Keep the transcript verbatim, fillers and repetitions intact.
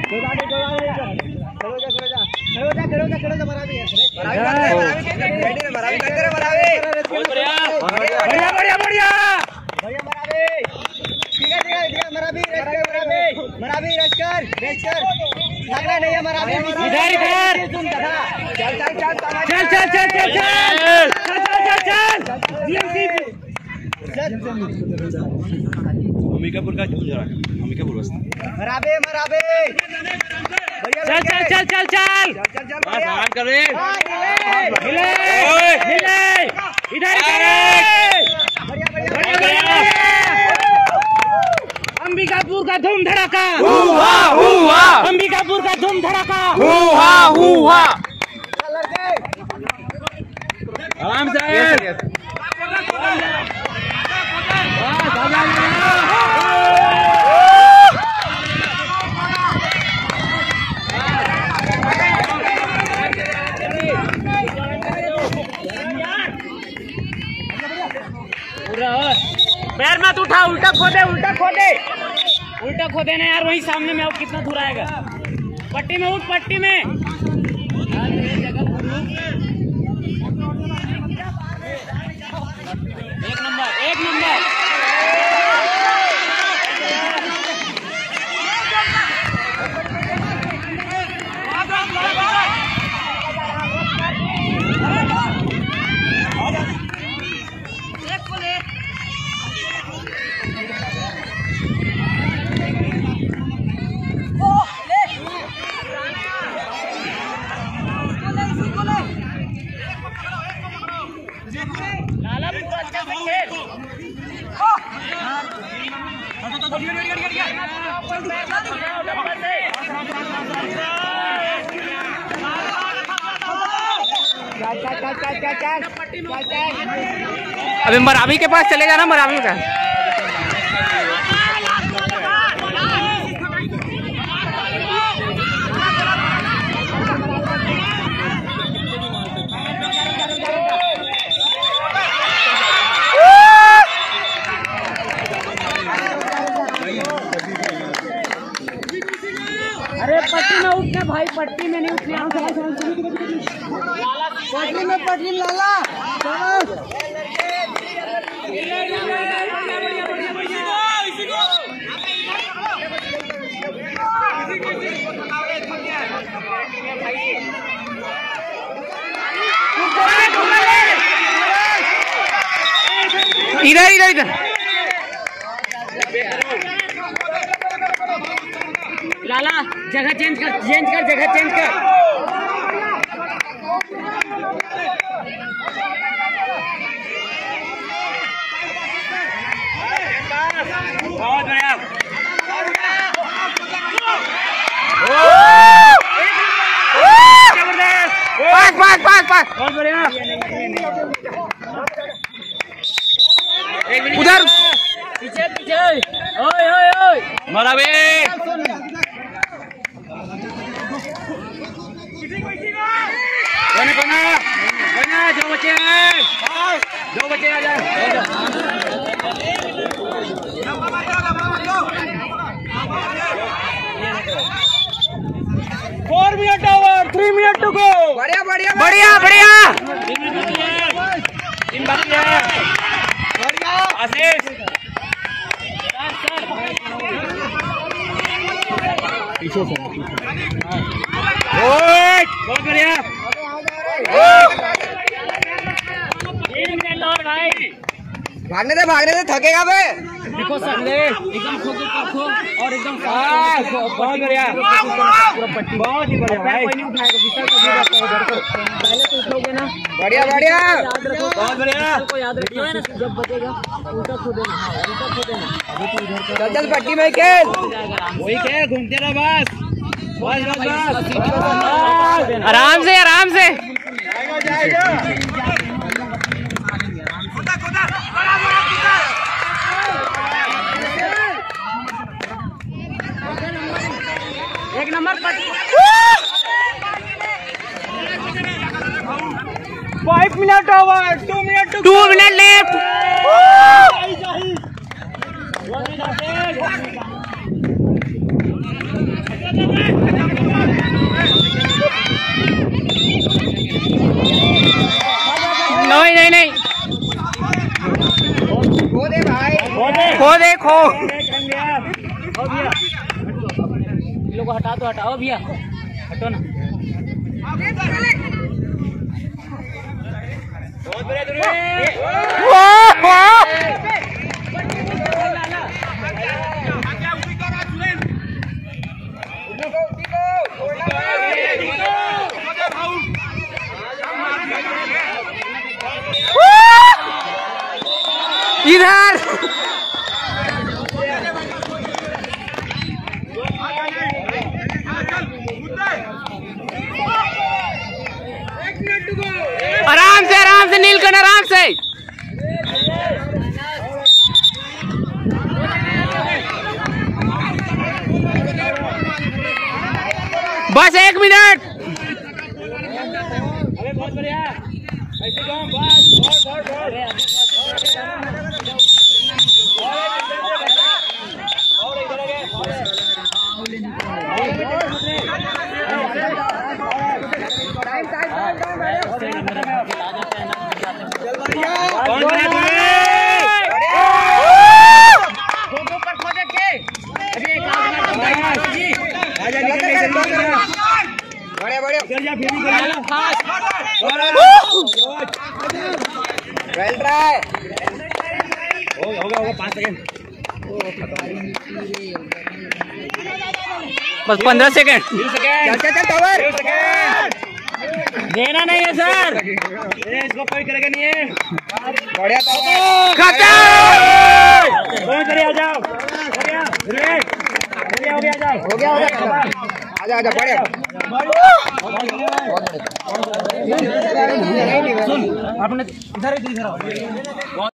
बढ़िया बढ़िया बढ़िया इधर इधर चल चल चल चल चल चल चल चल चल अंबिकापुर का झूल रहा है अंबिकापुर बस मराबे मराबे चल चल चल चल चल बस आराम कर रे हिले हिले इधर इधर बढ़िया बढ़िया अंबिकापुर का धूम धड़ाका हुआ हुआ अंबिकापुर का धूम धड़ाका हुआ हुआ आराम से पैर मत उठा उल्टा खोदे उल्टा खोदे उल्टा खोदे ना यार वही सामने में अब कितना दूर आएगा पट्टी में उठ पट्टी में एक नंबर एक नंबर अभी मरावी के पास चले जाना मरावी का अरे पट्टी में उठना भाई पट्टी में नहीं उठना पटरी में पटरी लाला इधर इधर इधर लाला जगह चेंज कर चेंज कर जगह चेंज कर बहुत बढ़िया पास पास पास पास बहुत बढ़िया उधर पीछे पीछे ओए ओए ओए मरावे कोने कोने कोने जो बचे हैं जो बचे आ जाए four minute over three minute to go बढ़िया बढ़िया बढ़िया बढ़िया तीन बाकी है बढ़िया आशीष पीछे से बहुत बढ़िया तीन मिनट और भाई भागने दे भागने दे थकेगा बे देखो सामने एकदम खो खो और एकदम बहुत बढ़िया पूरा पट्टी बहुत ही बढ़िया भाई कोई नहीं उठाएगा विशाल को उधर को पहले तो उठोगे ना बढ़िया बढ़िया बहुत बढ़िया को याद रखिए जब बचेगा उल्टा खो देना उल्टा खो देना अभी तो इधर चल चल पट्टी में खेल वही खेल घूमते रहो बस बस बस आराम से आराम से जाएगा जाएगा एक number five minute over two minute two minute left नहीं नहीं नहीं खो दे भाई, खो दे खो। लोग हटा दो, हटाओ भैया, हटो ना। इधर आराम से, आराम से नीलकंठ, आराम से। बस एक मिनट। अरे बहुत बढ़िया, ऐसे जाओ, बस बहुत बहुत बड़े बड़े वेल ट्राई। होगा होगा होगा पाँच सेकंड, बस पंद्रह सेकंड। चल चल कवर देना नहीं है सर, इसको कोई करेगा नहीं है। बढ़िया खत्म, आ जाओ, हो गया, हो गया, आजा आजा, बढ़िया। सुन आपने इधर इधर